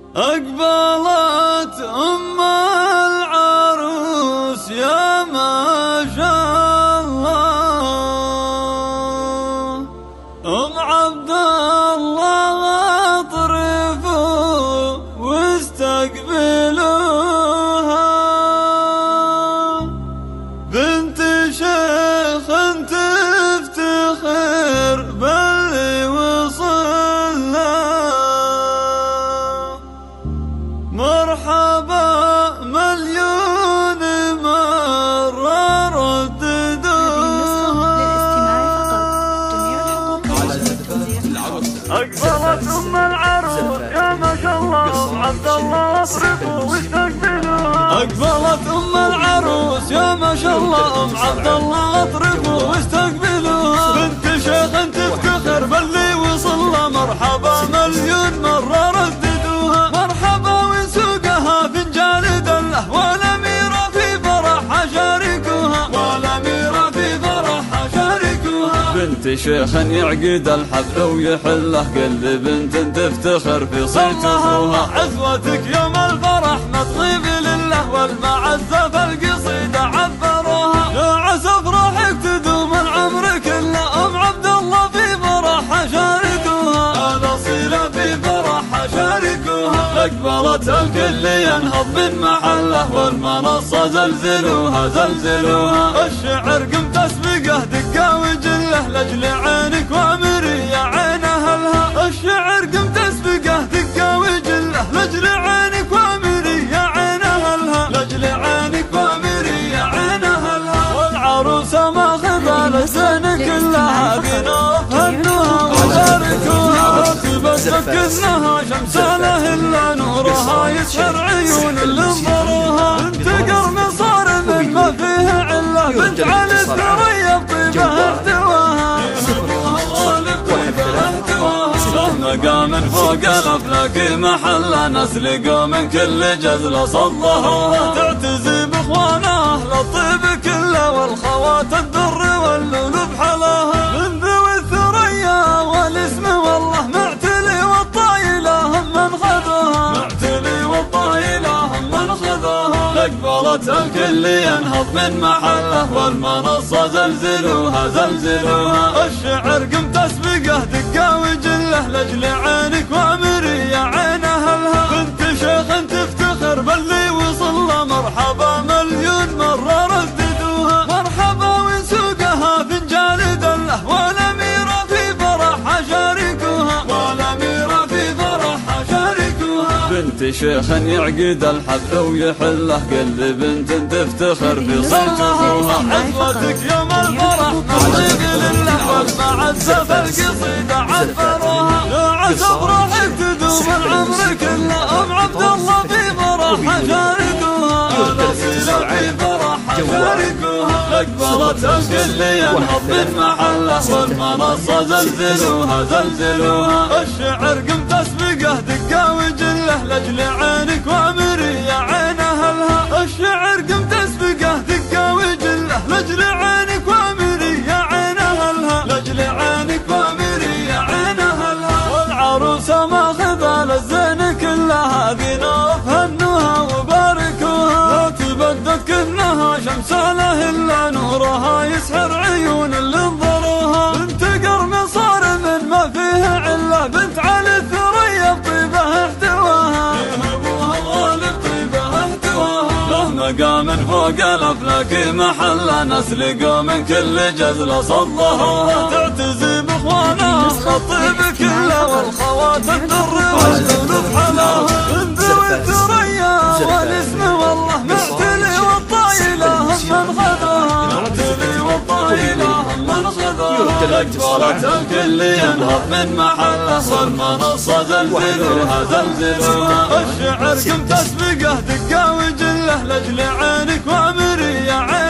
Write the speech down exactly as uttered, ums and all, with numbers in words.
أقبلت أم العروس يا ما شاء الله، أم عبد الله اطرفوا واستقبلوها، بنت شيخ تفتخر باللي وصل له، مرحبا مليون مرة رددوها. أقبلت أم العروس يا ما شاء الله، أم عبد الله اطرفوا واستقبلوها. أقبلت أم العروس يا ما شاء الله، أم عبد الله اطرفوا واستقبلوها، بنت شيخ تفتخر باللي وصل له، مرحبا مليون مرة رددوها، مرحبا وسوقها فنجان دله، والأميرة في فرحها شاركوها، والأميرة في فرحها شاركوها، بنت شيخ يعقد الحفل ويحله، كل بنت تفتخر في صيت أخوها، عزوتك يوم الفرح مطيب لله، والمعزة في القصيدة عبروها، يا عسى افراحك تدوم العمر كله، أم عبد الله في فرحها شاركوها، الأصيلة في فرحها شاركوها، أقبلت الكل ينهض من محله، والمنصة زلزلوها زلزلوها، الشعر قم تسبقه دقة وجله، لأجل عينك وامري يا عين أهلها، الشعر قم تسبقه دقة وجله، لأجل عينك وامري يا عين أهلها، لأجل عينك وامري يا عين أهلها، والعروسة ماخذة للزين كلها، بنوف هنوها وباركوها، تبسك انها شمس له الا نورها، يسحر عيون اللي انظروها، بنت قرم صارم ما فيه عله، بنت علي الثريا بطيبها احتواها، مقام فوق الافلاك محله، نسلقوا من كل جزله صلها، تعتزي باخوانه اهل الطيب كله، والخوات الدر واللولو بحلاها، من ذوي الثريا والاسم والله معتلي والطايله هم من خذوها، معتلي والطايله هم من خذوها، أقبلت الكل ينهض من محله، والمنصة زلزلوها زلزلوها، الشعر قم تسبقه دقة وجله، لأجل عينك وامري يا عين أهلها، بنت شيخ تفتخر باللي وصل له، مرحبا مليون مرة رددوها، مرحبا وسوقها فنجان دله، والأميرة في فرحها شاركوها، والأميرة في فرحها شاركوها، بنت شيخ يعقد الحفل ويحله، كل بنت تفتخر في صيت أخوها، عزوتك يوم الفرح مطيب لله، والمعزة في القصيدة عبروها، يا عسى افراحك تدوم العمر كله، أم عبد الله في فرحها شاركوها، الأصيلة في فرحها شاركوها، أقبلت الكل ينهض من محله، والمنصة زلزلوها زلزلوها، الشعر قم تسبقه دقة وجله، لأجل عينك وامري يا عين أهلها، الشعر قم تسبقه دقة وجله، لأجل عينك وامري يا عين أهلها، لأجل عينك وامري يا عين أهلها، والعروسة ماخذة للزين كلها، بنوف هنوها وباركوها، لا تبدد كأنها شمس له الا نورها، يسحر عيون اللي انظروها، بنت قرم صارم ما فيه عله، بنت علي الثريا بطيبها احتواها، ابوها الغالب طيبها احتواها، له مقام فوق الافلاك محله، نسلقوا من كل جزله صلها، تعتزي باخوانها الطيب كله، والخوات الدر واللولو بحلاها، من ذوي الثريا والاسم والله معتلي والطايله هم من خذوها، معتلي والطايله هم من خذوها، أقبلت الكل ينهض من محله، والمنصة زلزلوها زلزلوها، الشعر قم تسبقه دقة وجله، لأجل عينك وامري يا عين